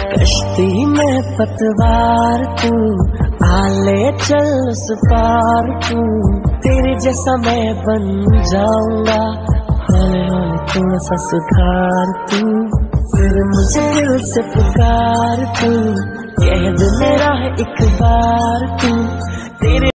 कश्ती में पतवार तू, आले चल उस पार तू। तेरे जैसा मैं बन जाऊंगा, हौले हौले थोड़ा सा सुधार तू। फिर मुझे दिल से पुकार तू, कह दे मेरा है एक बार तू। तेरे